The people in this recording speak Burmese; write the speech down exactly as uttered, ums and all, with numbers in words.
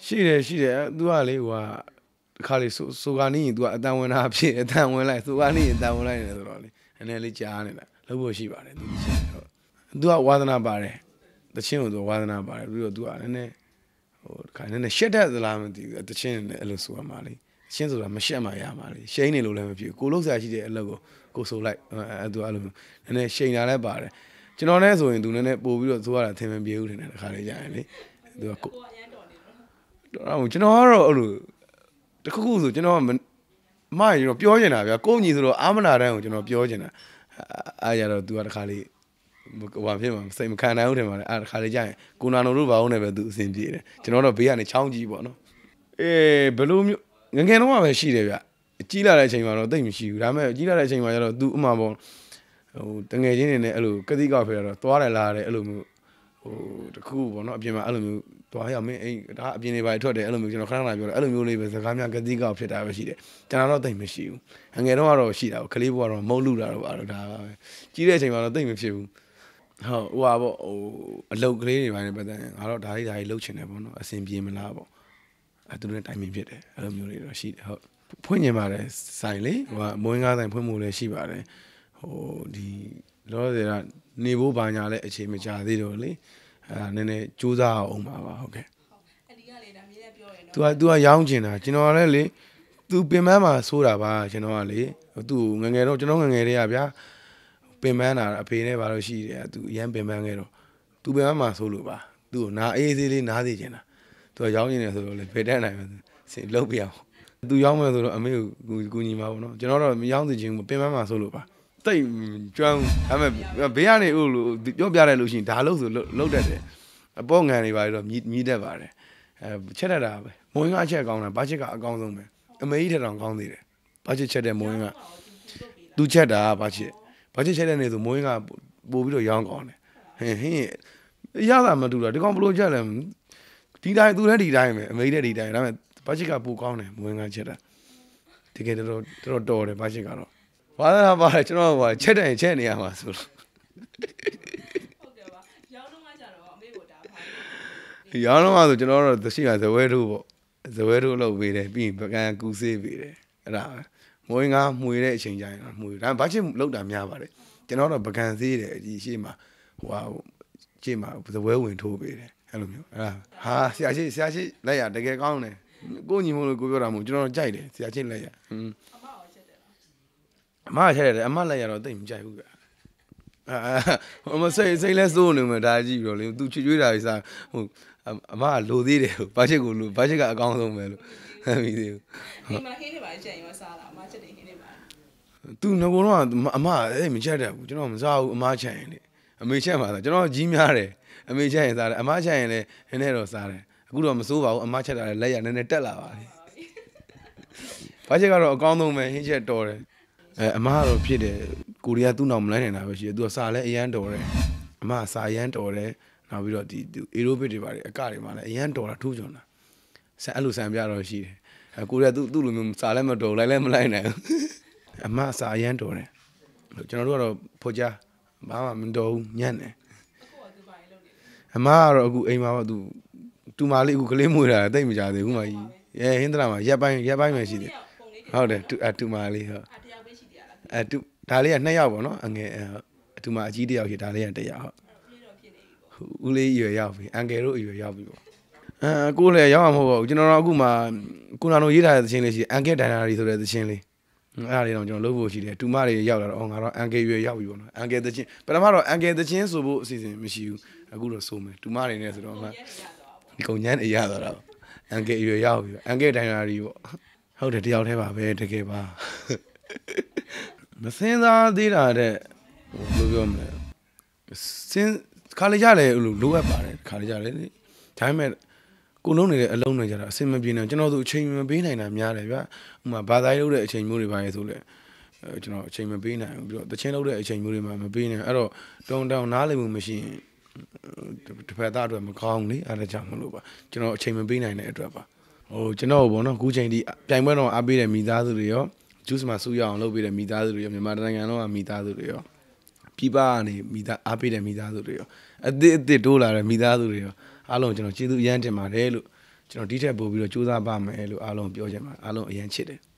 ရှိတယ်ရှိတယ်သူကလေဟိုကခါလေးဆိုဆိုကနေသူကအတန်ဝင်တာဖြစ်အတန်ဝင်လိုက်ဆိုကနေအတန်ဝင်လိုက်နေဆိုတော့လေနည်းနည်းလေးကြားနေတာလုပ်ဖို့ရှိပါတယ်သူချင်းဟုတ်သူကဝါသနာပါတယ်တချင်းကိုသူဝါသနာပါတယ်ပြီးတော့သူကနည်းနည်းဟိုခါနည်းနည်းရှက်တတ်သလားမသိဘူးတချင်းနဲ့အဲ့လိုဆိုရမှာလေချင်းဆိုတာမရှက်မှရမှာလေရှိန်နေလို့လည်းမဖြစ်ဘူးကိုလုံးစားရှိတဲ့အလုပ်ကိုကိုဆိုလိုက်အဲ့သူအဲ့လိုနည်းနည်းရှိန်တာလည်းပါတယ်ကျွန်တော်လည်းဆိုရင်သူနည်းနည်းပို့ပြီးတော့သူကတာထင်မပြေဘူးထင်တယ်တခါလေးကြာရင်လေသူကကိုတော်ကျွန်တော်ကတော့အဲ့လိုတခုခုဆိုကျွန်တော်ကမရတော့ပြောနေတာဗျာကိုညီဆိုတော့အာမနာတန်းကိုကျွန်တော်ပြောနေတာအားရတော့ तू ကတခါလေးဟိုဖြစ်မှာစိတ်မခံနိုင်ဘူးထင်ပါတယ်အားတခါလေးကြာရင်ကိုနာနိုတို့ဘာလို့နဲ့ပဲ तू အဆင်ပြေတယ်ကျွန်တော်တော့ဘေးကနေချောင်းကြီးပေါ့နော်အေးဘလို့မျိုးငငယ်တော့မှပဲရှိတယ်ဗျကြီးလာတဲ့အချိန်မှာတော့တိတ်မရှိဘူးဒါပေမဲ့ကြီးလာတဲ့အချိန်မှာကျတော့ तू အမှပေါ့ဟိုတငယ်ချင်းတွေနဲ့အဲ့လိုကတိကောက်ဖဲတော့သွားတယ်လာတယ်အဲ့လိုမျိုးဟိုတခုပေါ့နော်အပြင်မှာအဲ့လိုမျိုးသွားရမင်းအိမ်ဒါအပြင်နေပါထွက်တယ်အဲ့လိုမျိုးကျွန်တော်ခဏခဏပြောတယ်အဲ့လိုမျိုးလေးပဲစကားများကတိကောက်ဖြစ်တာပဲရှိတယ်ကျွန်တော်တော့တိတ်မရှိဘူးငငယ်တော့ကတော့ရှိတာကလေးဘွားတော့မုတ်လူတာတော့ပါတော့ဒါပါပဲကြီးတဲ့အချိန်မှာတော့တိတ်မဖြစ်ဘူးဟုတ်ဟိုဟာပေါ့ဟိုအလုတ်ကလေးတွေပိုင်းနဲ့ပတ်သက်ရင်ငါတော့ဒါလေးဒါလေးလှုပ်ချင်တယ်ပေါ့နော်အဆင်ပြေမလားပေါ့အဲ့သူနဲ့တိုင်ပင်ဖြစ်တယ်အဲ့လိုမျိုးတွေတော့ရှိတယ်ဟုတ်ဖွင့်ညင်ပါတယ်ဆိုင်လေဟိုကမွေးကားဆိုင်ဖွင့်မှုလည်းရှိပါတယ်ဟိုဒီလောဆယ်ကနေဖို့ဘာညာလဲအခြေမကြသေးတော့လေအဲနည်းနည်းစူးစမ်းအောင်ပါပါဟုတ်ကဲ့အဒီကလေဒါမြေးလည်းပြောရနော် तू က तू ကရောင်းကျင်တာကျွန်တော်လည်းလေ तू ပင်ပန်းမှာဆိုးတာပါကျွန်တော်ကလေ तू ငငယ်တော့ကျွန်တော်ငငယ်လေးကဗျာပင်ပန်းတာအဖေနဲ့ဘာလို့ရှိတယ် तू ရမ်းပင်ပန်းခဲ့တော့ तू ပင်ပန်းမှာဆိုးလို့ပါ तू ကိုနားအေးသေးလေးနားသေးချင်တာ तू ကရောင်းကျင်တယ်ဆိုတော့လေဖေတန်းနိုင်မယ်စင်လုံးပြအောင် तू ရောင်းမယ်ဆိုတော့အမေကိုကူညီမှာပေါ့နော်ကျွန်တော်တော့မရောင်းသေးချင်ဘူးပင်ပန်းမှာဆိုးလို့ပါတိတ်ကျွမ်းဒါပေမဲ့ဘေးကနေဟိုလိုပြောပြလိုက်လို့ရှိရင်ဒါလို့ဆိုလုတ်တတ်တယ်အပေါ်ငံတွေပါတော့မြည်မြည်တတ်ပါတယ်အဲချက်တတ်တာပဲမွေးကအချက်ကောင်းတာဘာချက်ကအကောင်းဆုံးပဲအမေကြီးထက်တောင်ကောင်းသေးတယ်ဘာချက်ချက်တဲ့မွေးကသူချက်တာဘာချက်ဘာချက်ချက်တဲ့နေဆိုမွေးကပို့ပြီးတော့ရောင်းကောင်းတယ်ဟင်းဟင်းရတာမတူတာဒီကောင်ဘလို့ချက်လဲဒီတိုင်းသူလည်းဒီတိုင်းပဲအမေကြီးလည်းဒီတိုင်းဒါပေမဲ့ဘာချက်ကပိုကောင်းတယ်မွေးကချက်တာတကယ်တော့တော်တော်တယ်ဘာချက်ကတော့ဝါသနာပါတယ်ကျွန်တော်ကချက်တယ်ချက်နေရမှာဆိုလို့ဟုတ်ကဲ့ပါရောင်းတော့မှကြတော့အမေကိုဒါပါရောင်းတော့မှဆိုကျွန်တော်တို့သရှိကဇဝဲတို့ပေါ့ဇဝဲတို့လောက်ပေးတယ်ပြီးရင်ပကံကူစေးပေးတယ်အဲ့ဒါမွေးငါမှွေတဲ့အချိန်ကျရင်မှွေဒါဘာချစ်လောက်တာများပါတယ်ကျွန်တော်တော့ပကံစေးတယ်ဒီရှေ့မှာဟိုဟာရှေ့မှာဇဝဲဝင်ထိုးပေးတယ်အဲ့လိုမျိုးအဲ့ဒါဟာဆရာရှိဆရာရှိလက်ရတကယ်ကောင်းတယ်ကိုညီမို့လို့ကိုပြောတာမဟုတ်ကျွန်တော်ကြိုက်တယ်ဆရာရှိလက်ရဟင်းအမချက်တယ်အမလိုက်ရတော့တိတ်မကြိုက်ဘူးဗျအာဟိုမစိတ်စိတ်လဲစိုးနေမှာဒါကြည့်ပြီးတော့လေသူချွေချွေးတာကြီးစားဟိုအမကလိုသေးတယ်ဘာချက်ကိုလိုဘာချက်ကအကောင်းဆုံးပဲလို့ဟမ်ပြီးသေးဘူးဒီမှာဟင်းနေပါချက်ရင်မစားတာအမချက်တယ်ဟင်းနေပါသူငကိုတော့အမအဲ့မချက်တတ်ဘူးကျွန်တော်မစားဘူးအမချက်ရင်လေအမေချက်မှာဆိုကျွန်တော်ကြီးများတယ်အမေချက်ရင်စားတယ်အမချက်ရင်လည်းနည်းနည်းတော့စားတယ်အခုတော့မစိုးပါဘူးအမချက်တာလည်းလက်ရနည်းနည်းတက်လာပါပြီဘာချက်ကတော့အကောင်းဆုံးပဲဟင်းချက်တော်တယ်အဲအမကတော့ဖြစ်တယ်ကိုရီးယားသူ့နောက်မလိုက်နိုင်တာပဲရှိတယ်သူကစာလည်းအရန်တော်တယ်အမကစာအရန်တော်တယ်နောက်ပြီးတော့ဒီအေရိုဘစ်တွေပါတယ်အကတွေမှာလည်းအရန်တော်တာထူးချွန်တာဆန်အဲ့လိုဆန်ပြတော့ရှိတယ်အဲကိုရီးယားသူ့သူ့လိုမျိုးစာလည်းမတော်လိုက်လည်းမလိုက်နိုင်ဘူးအမစာအရန်တော်တယ်ကျွန်တော်တို့ကတော့ဖော်ကြဘာမှမတော်ဘူးညံ့တယ်အမကတော့အခုအိမ်မှာတော့သူတူမလေးအခုကလေးမွေးတာတိတ်မကြသေးဘူးမကြီးအဲဟင်းသလားမှာရက်ပိုင်းရက်ပိုင်းပဲရှိတယ်ဟုတ်တယ်အတူမလေးဟုတ်အဲတူဒါလေးကနှစ်ယောက်ပေါ့နော်အငယ်အတူမအကြီးတစ်ယောက်ရှိဒါလေးကတစ်ယောက်ဟုတ်ဦးလေးရွယ်ရောက်ပြီအန်ကယ်တို့ရွယ်ရောက်ပြီပေါ့အဲကိုလည်းရောက်မှာမဟုတ်ဘူးကျွန်တော်တို့အခုမှကိုနာတို့ရေးထားတဲ့သချင်းလေးရှိအန်ကယ်ဒိုင်နာရီဆိုတဲ့သချင်းလေးအဲ့ဒါလေးတော့ကျွန်တော်လုပ်ဖို့ရှိတယ်တူမတွေရောက်လာတော့ငါတော့အန်ကယ်ရွယ်ရောက်ပြီပေါ့နော်အန်ကယ်သချင်းပထမတော့အန်ကယ်သချင်းဆိုဖို့အစီအစဉ်မရှိဘူးအခုတော့ဆိုမယ်တူမတွေနဲ့ဆိုတော့မှဒီကုံညမ်းနေရတော့အန်ကယ်ရွယ်ရောက်ပြီအန်ကယ်ဒိုင်နာရီပေါ့ဟုတ်တယ်တယောက်တည်းပါပဲတကယ်ပါမစင်းစားသေးတာတဲ့ဘယ်လိုပြောမလဲစင်းခါလေးကြလေလို့လိုအပ်ပါတယ်ခါလေးကြလေဒါပေမဲ့ကိုလုံးနေတဲ့အလုံးတွေကြတာအဆင်မပြေနိုင်ကျွန်တော်တို့အချိန်မပေးနိုင်တာများတယ်ဗျာဥမာဘာသာရေးလုပ်တဲ့အချိန်မျိုးတွေပါရဲဆိုလဲအဲကျွန်တော်အချိန်မပေးနိုင်ဘူးပြီးတော့တချင်းလုပ်တဲ့အချိန်မျိုးတွေမှာမပေးနိုင်အဲ့တော့တုံတောင်နားလည်မှုမရှိရင်တစ်ဖက်သားအတွက်မကောင်းလေအဲ့ဒါကြောင့်မလို့ပါကျွန်တော်အချိန်မပေးနိုင်တဲ့အတွက်ပါဟိုကျွန်တော်ဘောနော်အခုချိန်ဒီပြိုင်ပွဲတော့အားပေးတဲ့မိသားစုတွေရောဂျူးစမှာဆူရအောင်လုပ်ပေးတဲ့မိသားစုတွေရောမြန်မာနိုင်ငံလုံးကမိသားစုတွေရောပြည်ပကနေမိသားအားပေးတဲ့မိသားစုတွေရောအသစ်အသစ်တိုးလာတဲ့မိသားစုတွေရောအားလုံးကျွန်တော်ကျေးဇူးအရမ်းတင်ပါတယ်လို့ကျွန်တော်ဒီထက်ပို့ပြီးတော့စူးစမ်းပါမယ်လို့အားလုံးပြောချင်ပါအားလုံးအရင်ချစ်တယ်